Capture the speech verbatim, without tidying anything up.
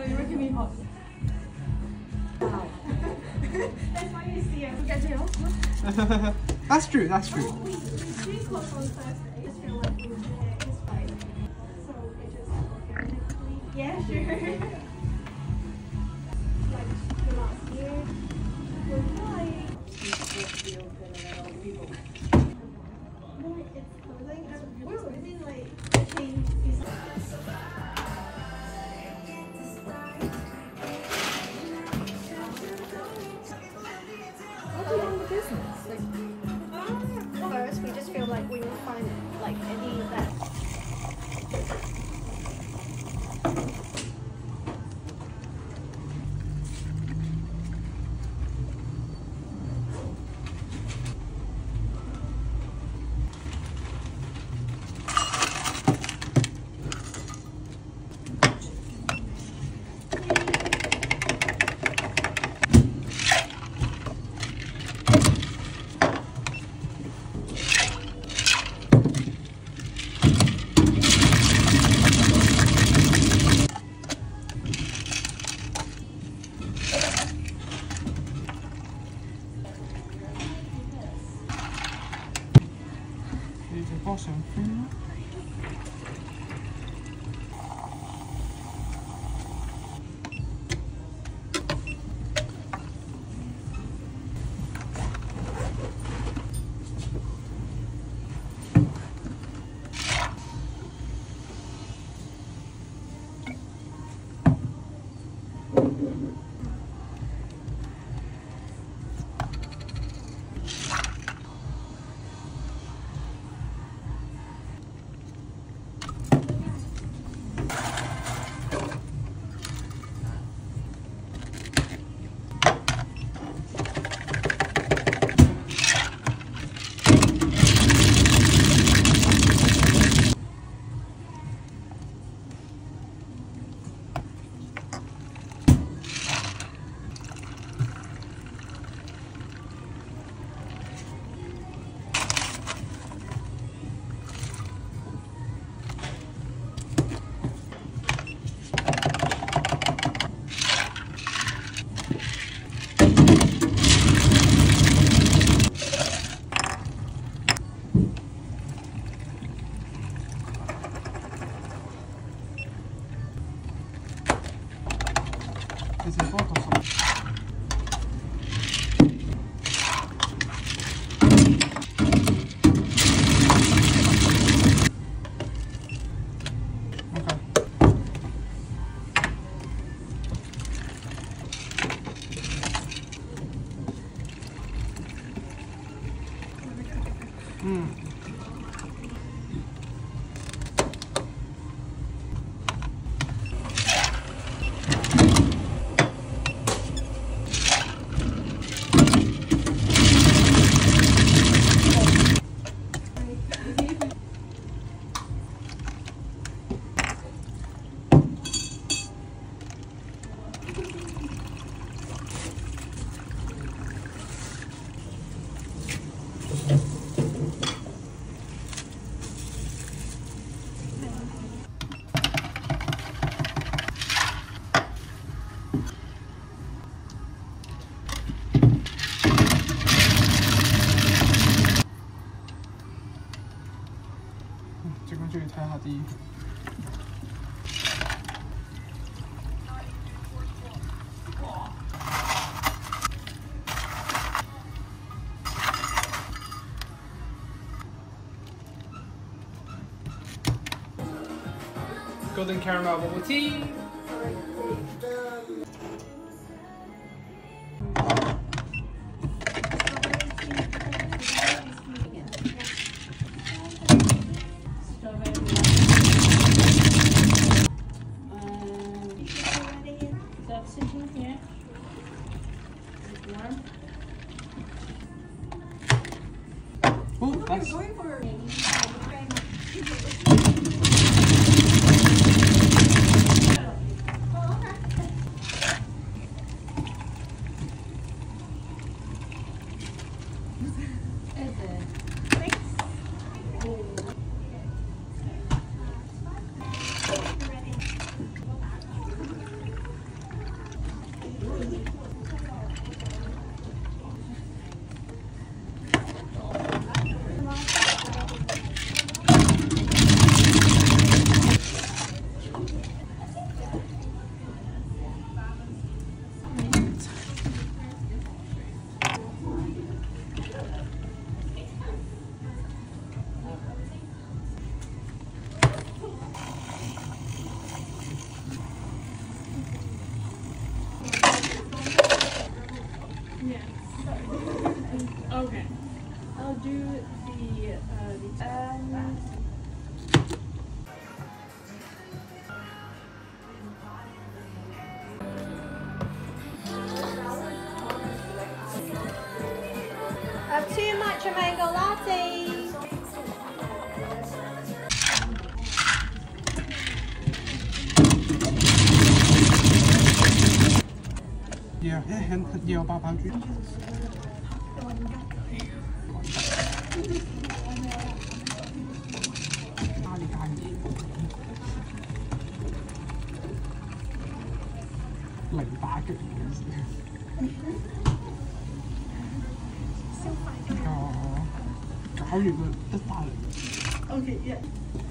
you're making me hot. Wow. That's why you see it. Get it. That's true, that's true. Oh, we, we do close on Thursday. I just feel like we should get this way. So it just organically. Yeah, sure. Like the last year. Goodbye. No, it's closing. We're within like change this. What do you want the business? Like, um, first, we just feel like we will find like any that. Awesome. C'est pas ensemble. Hmm. Golden caramel bubble tea. Oh, nice. Going for Okay. I'll do the uh the um. Have two matcha mango lattes. Yeah, yeah,很很有八包豬。加呢間嘢，零打擊唔好意思。哦，搞完啦，得翻嚟。 Okay, yeah.